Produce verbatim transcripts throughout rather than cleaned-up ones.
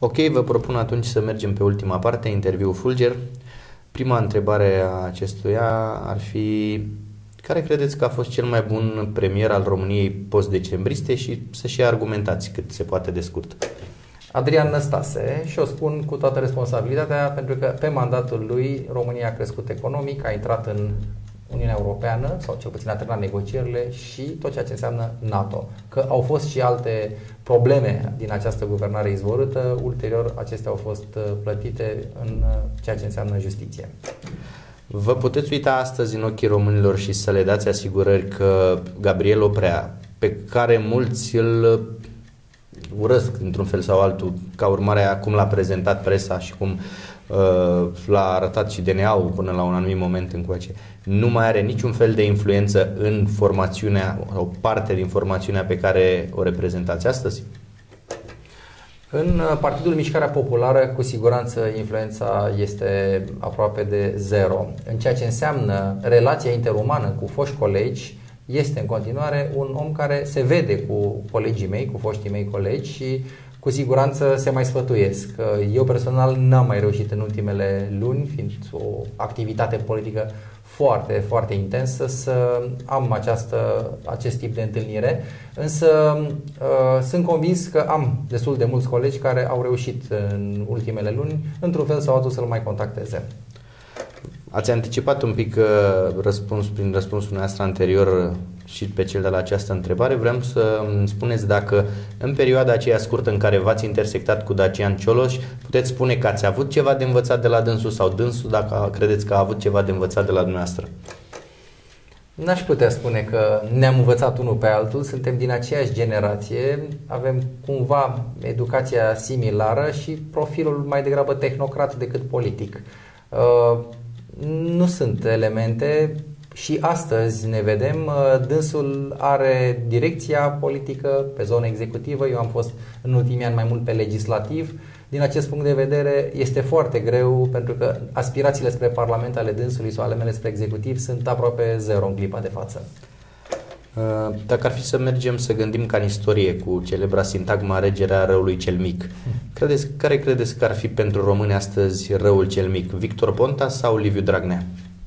Ok, vă propun atunci să mergem pe ultima parte, interviul Fulger. Prima întrebare a acestuia ar fi: care credeți că a fost cel mai bun premier al României post-decembriste și să și argumentați cât se poate de scurt? Adrian Năstase, și o spun cu toată responsabilitatea, pentru că pe mandatul lui România a crescut economic, a intrat în Uniunea Europeană, sau cel puțin a terminat negocierile și tot ceea ce înseamnă NATO. Că au fost și alte probleme din această guvernare izvorâtă, ulterior acestea au fost plătite în ceea ce înseamnă justiție. Vă puteți uita astăzi în ochii românilor și să le dați asigurări că Gabriel Oprea, pe care mulți îl urăsc într-un fel sau altul, ca urmare a cum l-a prezentat presa și cum uh, l-a arătat și D N A-ul până la un anumit moment încoace, nu mai are niciun fel de influență în formațiunea, o parte din formațiunea pe care o reprezentați astăzi? În Partidul Mișcarea Populară, cu siguranță, influența este aproape de zero. În ceea ce înseamnă relația interumană cu foști colegi, este în continuare un om care se vede cu colegii mei, cu foștii mei colegi și cu siguranță se mai sfătuiesc. Eu personal n-am mai reușit în ultimele luni, fiind o activitate politică foarte, foarte intensă, să am această, acest tip de întâlnire, însă uh, sunt convins că am destul de mulți colegi care au reușit în ultimele luni, într-un fel sau altul, să-l mai contacteze. Ați anticipat un pic uh, răspuns, prin răspunsul nostru anterior și pe cel de la această întrebare. Vreau să îmi spuneți dacă în perioada aceea scurtă în care v-ați intersectat cu Dacian Cioloș, puteți spune că ați avut ceva de învățat de la dânsul sau dânsul dacă credeți că a avut ceva de învățat de la dumneavoastră. N-aș putea spune că ne-am învățat unul pe altul, suntem din aceeași generație, avem cumva educația similară și profilul mai degrabă tehnocrat decât politic. Uh, nu sunt elemente. Și astăzi ne vedem, dânsul are direcția politică pe zona executivă, eu am fost în ultimii ani mai mult pe legislativ. Din acest punct de vedere este foarte greu, pentru că aspirațiile spre Parlament ale dânsului sau ale mele spre executiv sunt aproape zero în clipa de față. Dacă ar fi să mergem să gândim ca în istorie cu celebra sintagma regerea răului cel mic, credeți, care credeți că ar fi pentru români astăzi răul cel mic? Victor Ponta sau Liviu Dragnea?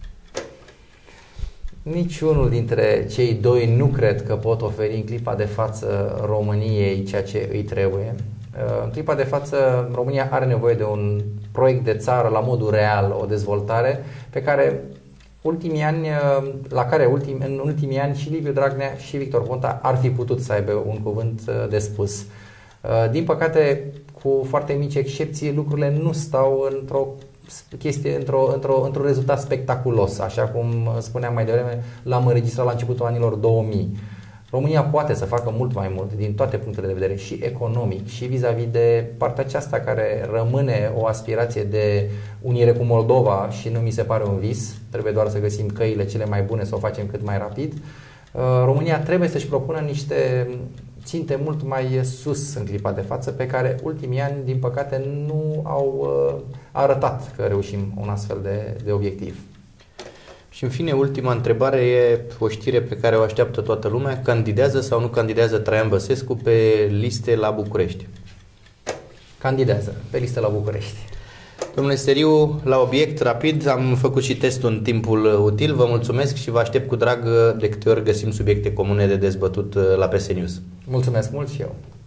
Niciunul dintre cei doi nu cred că pot oferi în clipa de față României ceea ce îi trebuie. În clipa de față România are nevoie de un proiect de țară la modul real, o dezvoltare pe care ultimii ani, la care ultim, în ultimii ani și Liviu Dragnea și Victor Ponta ar fi putut să aibă un cuvânt de spus. Din păcate, cu foarte mici excepții, lucrurile nu stau într-o chestie, într-o, într-o, într-un rezultat spectaculos, așa cum spuneam mai devreme, l-am înregistrat la începutul anilor două mii. România poate să facă mult mai mult din toate punctele de vedere, și economic, și vis-a-vis de partea aceasta care rămâne o aspirație de unire cu Moldova și nu mi se pare un vis, trebuie doar să găsim căile cele mai bune să o facem cât mai rapid. România trebuie să-și propună niște ținte mult mai sus în clipa de față, pe care ultimii ani, din păcate, nu au arătat că reușim un astfel de, de obiectiv. Și în fine, ultima întrebare e o știre pe care o așteaptă toată lumea. Candidează sau nu candidează Traian Băsescu pe liste la București? Candidează pe liste la București. Domnule Steriu, la obiect, rapid, am făcut și testul în timpul util. Vă mulțumesc și vă aștept cu drag de câte ori găsim subiecte comune de dezbătut la P S News. Mulțumesc mult și eu.